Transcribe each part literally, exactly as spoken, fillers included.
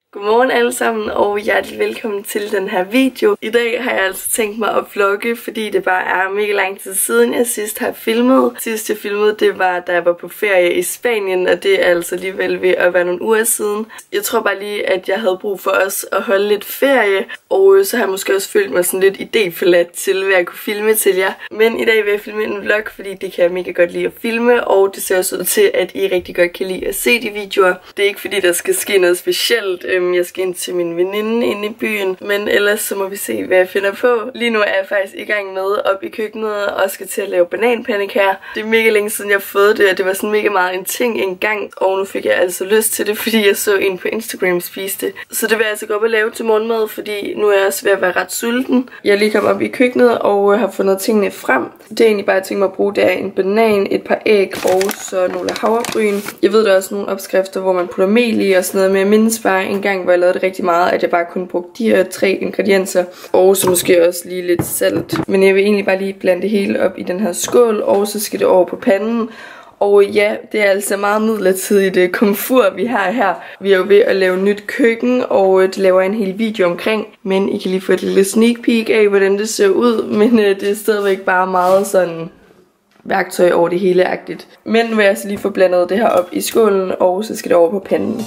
Godmorgen alle sammen og hjertelig velkommen til den her video. I dag har jeg altså tænkt mig at vlogge, fordi det bare er mega lang tid siden jeg sidst har filmet. Sidst jeg filmede, det var da jeg var på ferie i Spanien, og det er altså alligevel ved at være nogle uger siden. Jeg tror bare lige, at jeg havde brug for os at holde lidt ferie, og så har jeg måske også følt mig sådan lidt idéforladt til, hvad jeg kunne filme til jer. Men i dag vil jeg filme en vlog, fordi det kan jeg mega godt lide at filme, og det ser også ud til, at I rigtig godt kan lide at se de videoer. Det er ikke fordi, der skal ske noget specielt. Jeg skal ind til min veninde inde i byen, men ellers så må vi se, hvad jeg finder på. Lige nu er jeg faktisk i gang med op i køkkenet og skal til at lave bananpandekager. Det er mega længe siden jeg har fået det, og det var sådan mega meget en ting engang, og nu fik jeg altså lyst til det, fordi jeg så en på Instagram spise det. Så det vil jeg altså gå op og lave til morgenmad, fordi nu er jeg også ved at være ret sulten. Jeg er lige kommet op i køkkenet og har fundet tingene frem. Det er egentlig bare, jeg tænker mig at bruge, det er en banan, et par æg og så nogle havregryn. Jeg ved, der er også nogle opskrifter, hvor man putter mel i og sådan noget, men jeg mindes bare en gang, hvor jeg lavede det rigtig meget, at jeg bare kunne bruge de her tre ingredienser, og så måske også lige lidt salt. Men jeg vil egentlig bare lige blande det hele op i den her skål, og så skal det over på panden. Og ja, det er altså meget midlertidigt komfur, vi har her. Vi er jo ved at lave nyt køkken, og det laver jeg en hel video omkring. Men I kan lige få et lille sneak peek af, hvordan det ser ud. Men det er stadigvæk bare meget sådan værktøj over det hele-agtigt. Men nu vil jeg altså lige få blandet det her op i skålen, og så skal det over på panden.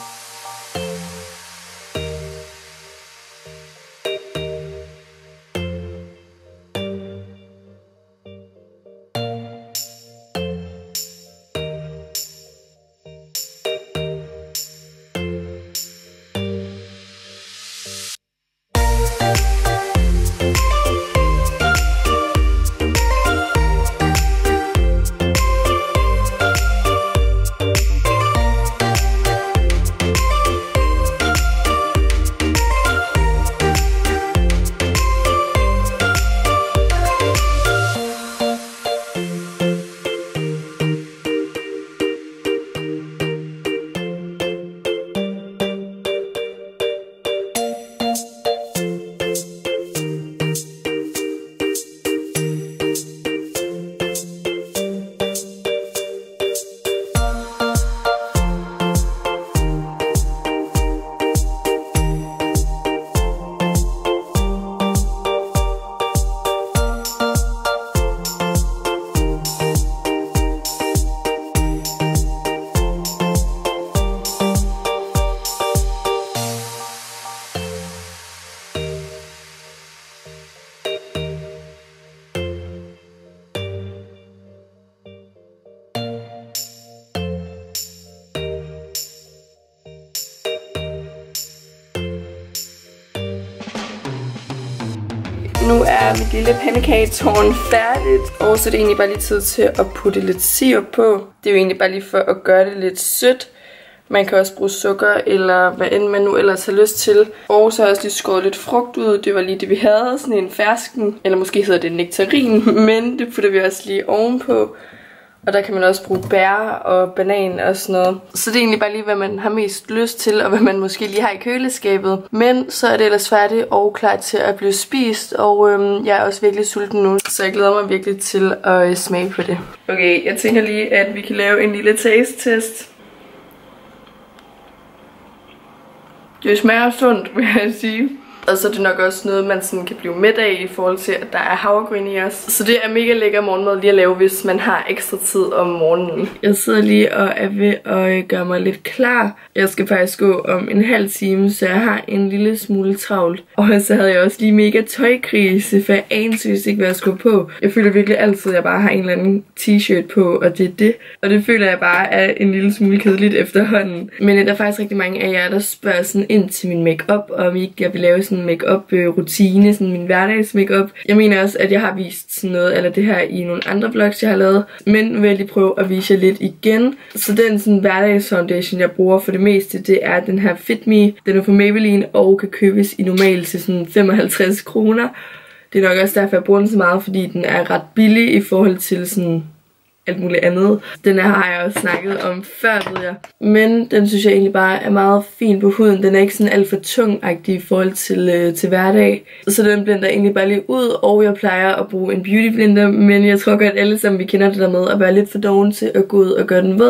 Nu er mit lille pandekagetårn færdigt, og så er det egentlig bare lige tid til at putte lidt sirup på. Det er jo egentlig bare lige for at gøre det lidt sødt. Man kan også bruge sukker, eller hvad end man nu ellers har lyst til. Og så har jeg også lige skåret lidt frugt ud. Det var lige det, vi havde. Sådan en fersken, eller måske hedder det nektarin, men det putter vi også lige ovenpå. Og der kan man også bruge bær og banan og sådan noget. Så det er egentlig bare lige, hvad man har mest lyst til, og hvad man måske lige har i køleskabet. Men så er det ellers færdigt og klar til at blive spist. Og øhm, jeg er også virkelig sulten nu, så jeg glæder mig virkelig til at smage på det. Okay, jeg tænker lige, at vi kan lave en lille taste-test. Det smager sundt, vil jeg sige. Og så er det nok også noget, man sådan kan blive mæt af i forhold til, at der er havregryn i os. Så det er mega lækker morgenmad lige at lave, hvis man har ekstra tid om morgenen. Jeg sidder lige og er ved at gøre mig lidt klar. Jeg skal faktisk gå om en halv time, så jeg har en lille smule travlt. Og så havde jeg også lige mega tøjkrise, for jeg anede ikke, hvad jeg skulle på. Jeg føler virkelig altid, at jeg bare har en eller anden t-shirt på, og det er det. Og det føler jeg bare er en lille smule kedeligt efterhånden. Men der er faktisk rigtig mange af jer, der spørger sådan ind til min make-up, og om ikke jeg vil lave sådan make-up rutine, sådan min hverdags make-up. Jeg mener også, at jeg har vist sådan noget eller det her i nogle andre vlogs, jeg har lavet. Men nu vil jeg lige prøve at vise jer lidt igen. Så den sådan hverdags foundation, jeg bruger for det meste, det er den her Fit Me. Den er fra Maybelline og kan købes i normalt til sådan femoghalvtreds kroner. Det er nok også derfor, jeg bruger den så meget, fordi den er ret billig i forhold til sådan alt muligt andet. Den her har jeg også snakket om før, ved jeg. Men den synes jeg egentlig bare er meget fin på huden. Den er ikke sådan alt for tung-agtig i forhold til, øh, til hverdag. Så den blender egentlig bare lige ud, og jeg plejer at bruge en beauty blender. Men jeg tror godt alle sammen, vi kender det der med at være lidt for doven til at gå ud og gøre den våd.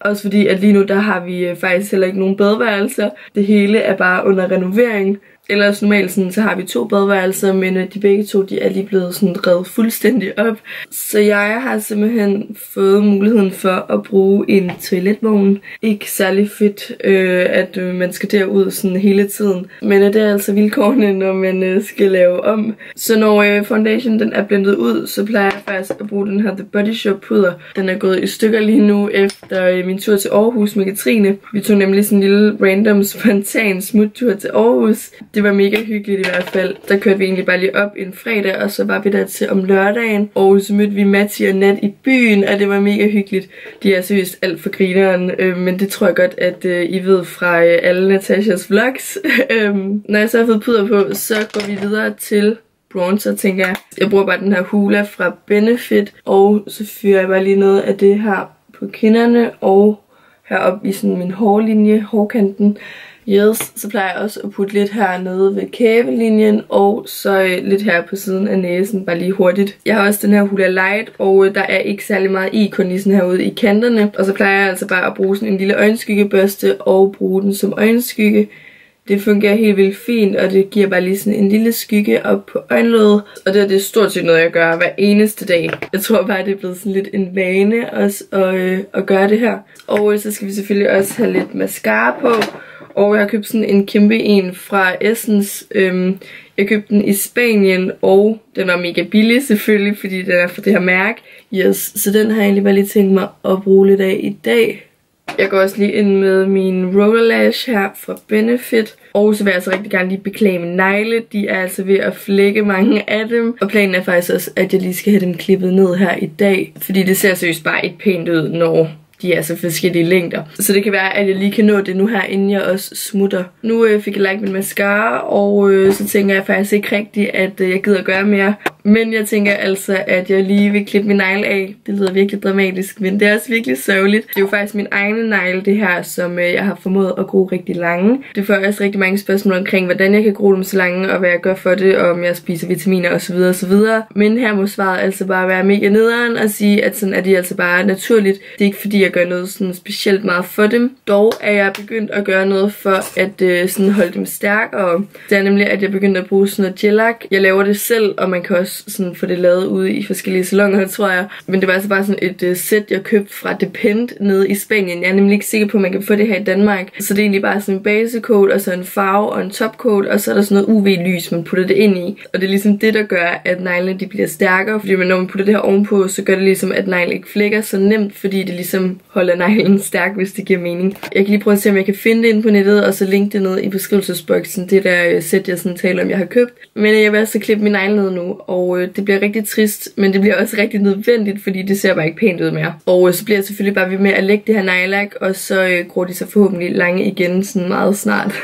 Også fordi, at lige nu der har vi øh, faktisk heller ikke nogen badeværelser. Det hele er bare under renovering. Ellers normalt sådan, så har vi to badeværelser, men øh, de begge to de er lige blevet sådan revet fuldstændig op. Så jeg har simpelthen fået muligheden for at bruge en toiletvogn. Ikke særlig fedt, øh, at øh, man skal derud sådan hele tiden. Men øh, det er altså vilkårene, når man øh, skal lave om. Så når øh, foundation den er blendet ud, så plejer jeg faktisk at bruge den her The Body Shop puder. Den er gået i stykker lige nu efter øh, min tur til Aarhus med Katrine. Vi tog nemlig sådan en lille random spontan smuttur til Aarhus. Det var mega hyggeligt i hvert fald. Der kørte vi egentlig bare lige op en fredag, og så var vi der til om lørdagen. Og så mødte vi Matti og Nat i byen, og det var mega hyggeligt. De er seriøst alt for grineren, øh, men det tror jeg godt, at øh, I ved fra øh, alle Natashas vlogs. Når jeg så har fået puder på, så går vi videre til bronzer, tænker jeg. Jeg bruger bare den her Hoola fra Benefit, og så fyrer jeg bare lige noget af det her på kinderne, og heroppe i sådan min hårlinje, hårkanten. Yes, så plejer jeg også at putte lidt hernede ved kæbelinjen, og så øh, lidt her på siden af næsen, bare lige hurtigt. Jeg har også den her Hoola Light, og øh, der er ikke særlig meget i, kun lige sådan herude i kanterne. Og så plejer jeg altså bare at bruge sådan en lille øjenskyggebørste, og bruge den som øjenskygge. Det fungerer helt vildt fint, og det giver bare lige sådan en lille skygge op på øjenlåget. Og det er det stort set noget, jeg gør hver eneste dag. Jeg tror bare, det er blevet sådan lidt en vane også at, øh, at gøre det her. Og øh, så skal vi selvfølgelig også have lidt mascara på. Og jeg har købt sådan en kæmpe en fra Essence. Øhm, jeg købte den i Spanien, og den var mega billig selvfølgelig, fordi den er fra det her mærke. Yes, så den har jeg egentlig bare lige tænkt mig at bruge lidt af i dag. Jeg går også lige ind med min roller lash her fra Benefit. Og så vil jeg altså rigtig gerne lige beklage mine negle. De er altså ved at flække mange af dem. Og planen er faktisk også, at jeg lige skal have dem klippet ned her i dag. Fordi det ser seriøst bare ikke pænt ud, når de er så forskellige længder. Så det kan være, at jeg lige kan nå det nu her, inden jeg også smutter. Nu øh, fik jeg lagt min mascara, og øh, så tænker jeg faktisk ikke rigtigt, at øh, jeg gider gøre mere. Men jeg tænker altså, at jeg lige vil klippe min negle af. Det lyder virkelig dramatisk, men det er også virkelig sørgeligt. Det er jo faktisk min egne negle, det her, som øh, jeg har formået at gro rigtig lange. Det får også rigtig mange spørgsmål omkring, hvordan jeg kan gro dem så lange, og hvad jeg gør for det, og om jeg spiser vitaminer osv. osv. Men her må svaret altså bare være mega nederen og sige, at sådan er de altså bare naturligt. Det er ikke fordi, jeg gør noget sådan specielt meget for dem. Dog er jeg begyndt at gøre noget for at øh, sådan holde dem stærkere. Det er nemlig, at jeg begyndte at bruge sådan noget gel-lak. Jeg laver det selv, og man kan også sådan få det lavet ude i forskellige salonger, tror jeg. Men det var altså bare sådan et uh, sæt, jeg købte fra Depend nede i Spanien. Jeg er nemlig ikke sikker på, at man kan få det her i Danmark. Så det er egentlig bare sådan en basecoat, og så en farve og en topcoat, og så er der sådan noget U V-lys, man putter det ind i. Og det er ligesom det, der gør, at neglene de bliver stærkere. Fordi når man putter det her ovenpå, så gør det ligesom, at neglen ikke flækker så nemt, fordi det ligesom holder neglen stærk, hvis det giver mening. Jeg kan lige prøve at se, om jeg kan finde det inde på nettet, og så linke det ned i beskrivelsesboksen. Det der sæt, jeg sådan taler om, jeg har købt. Men jeg vil altså klippe min negle ned nu, og øh, det bliver rigtig trist, men det bliver også rigtig nødvendigt, fordi det ser bare ikke pænt ud mere. Og øh, så bliver jeg selvfølgelig bare ved med at lægge det her nejlak, og så øh, gror de så forhåbentlig lange igen sådan meget snart.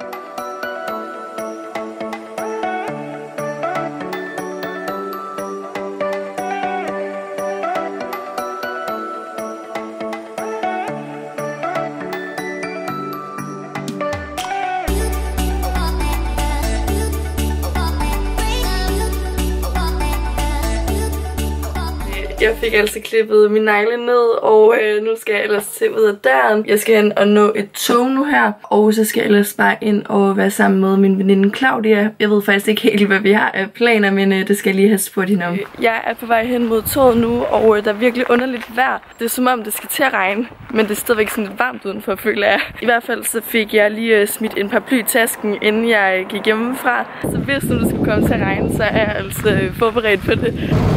Jeg fik altså klippet min negle ned, og øh, nu skal jeg ellers til ud af døren. Jeg skal hen og nå et tog nu her, og så skal jeg ellers bare ind og være sammen med min veninde Claudia. Jeg ved faktisk ikke helt, hvad vi har af planer, men øh, det skal jeg lige have spurgt hende om. Jeg er på vej hen mod toget nu, og øh, der er virkelig underligt vejr. Det er som om, det skal til at regne, men det er stadigvæk sådan lidt varmt udenfor, føler jeg. I hvert fald så fik jeg lige øh, smidt en paraply i tasken, inden jeg gik hjemmefra. Så hvis nu det skulle komme til at regne, så er jeg altså øh, forberedt på det.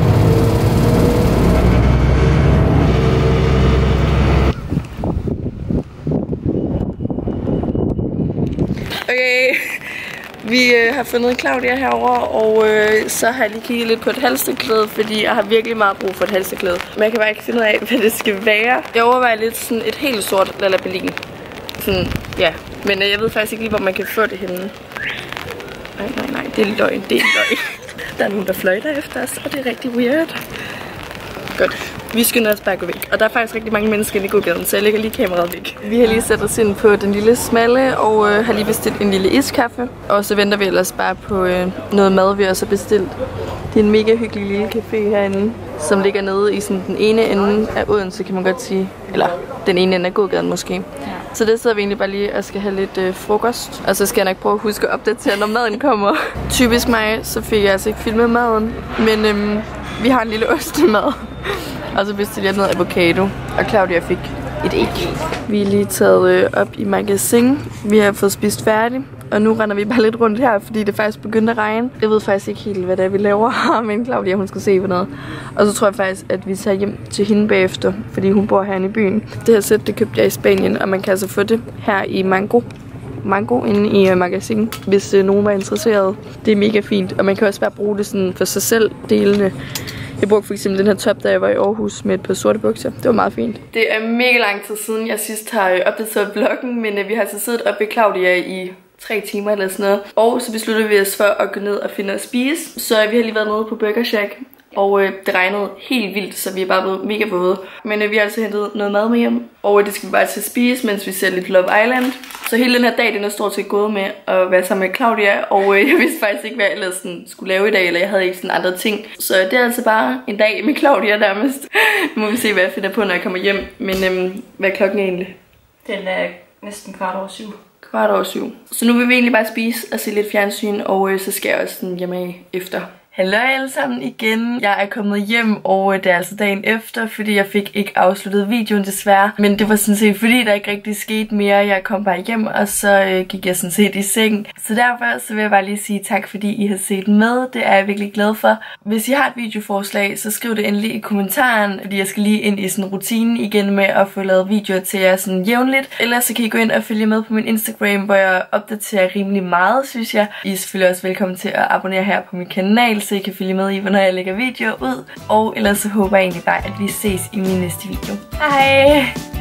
Okay, vi øh, har fundet Claudia herover, og øh, så har jeg lige kigget lidt på et halstørklæde, fordi jeg har virkelig meget brug for et halstørklæde. Men jeg kan bare ikke finde ud af, hvad det skal være. Jeg overvejer lidt sådan et helt sort lalabelin. Sådan, ja. Men øh, jeg ved faktisk ikke lige, hvor man kan få det henne. Nej, nej, nej, det er løgn, det er løgn. Der er nogen, der fløjter efter os, og det er rigtig weird. Godt. Vi skynder os bare gå væk. Og der er faktisk rigtig mange mennesker i gågaden, så jeg lægger lige kameraet væk. Vi har lige sat os ind på den lille smalle, og øh, har lige bestilt en lille iskaffe. Og så venter vi ellers bare på øh, noget mad, vi også har bestilt. Det er en mega hyggelig lille café herinde, som ligger nede i sådan den ene ende af Odense, kan man godt sige. Eller den ene ende af gågaden måske. Ja. Så det sidder vi egentlig bare lige og skal have lidt øh, frokost. Og så skal jeg nok prøve at huske at opdatere, når maden kommer. Typisk mig, så fik jeg altså ikke filmet maden. Men øhm, vi har en lille ostemad. Og så bestilte jeg noget avocado. Og Claudia fik et æg. Vi er lige taget øh, op i magasin. Vi har fået spist færdigt. Og nu render vi bare lidt rundt her, fordi det faktisk begyndte at regne. Jeg ved faktisk ikke helt, hvad det er, vi laver. Men Claudia, hun skal se på noget. Og så tror jeg faktisk, at vi tager hjem til hende bagefter, fordi hun bor herinde i byen. Det her sæt, det købte jeg i Spanien, og man kan altså få det her i Mango. Mango inde i uh, magasin, hvis uh, nogen var interesseret. Det er mega fint, og man kan også bare bruge det sådan for sig selv delene. Jeg brugte for eksempel den her top, da jeg var i Aarhus med et par sorte bukser. Det var meget fint. Det er mega lang tid siden, jeg sidst har opdateret vloggen, men uh, vi har altså siddet oppe ved Claudia i tre timer eller sådan noget. Og så besluttede vi os for at gå ned og finde at spise. Så vi har lige været nede på Burger Shack. Og øh, det regnede helt vildt, så vi er bare blevet mega våde. Men øh, vi har altså hentet noget mad med hjem. Og øh, det skal vi bare til at spise, mens vi ser lidt Love Island. Så hele den her dag, den er stort set gået med at være sammen med Claudia. Og øh, jeg vidste faktisk ikke, hvad jeg ellers sådan, skulle lave i dag, eller jeg havde ikke sådan andre ting. Så øh, det er altså bare en dag med Claudia nærmest. Nu må vi se, hvad jeg finder på, når jeg kommer hjem. Men øh, hvad er klokken egentlig? Den er næsten kvart over syv. Kvart over syv. Så nu vil vi egentlig bare spise og se lidt fjernsyn, og øh, så skal jeg også sådan hjemme efter. Hallo alle sammen igen. Jeg er kommet hjem, og det er altså dagen efter, fordi jeg fik ikke afsluttet videoen desværre. Men det var sådan set fordi, der ikke rigtig skete mere. Jeg kom bare hjem, og så øh, gik jeg sådan set i seng. Så derfor så vil jeg bare lige sige tak, fordi I har set med. Det er jeg virkelig glad for. Hvis I har et videoforslag, så skriv det endelig i kommentaren, fordi jeg skal lige ind i sådan rutinen igen med at få lavet videoer til jer sådan jævnligt. Ellers så kan I gå ind og følge med på min Instagram, hvor jeg opdaterer rimelig meget, synes jeg. I er selvfølgelig også velkommen til at abonnere her på min kanal, så I kan følge med i, hvornår jeg lægger videoer ud. Og ellers så håber jeg egentlig bare, at vi ses i min næste video. Hej!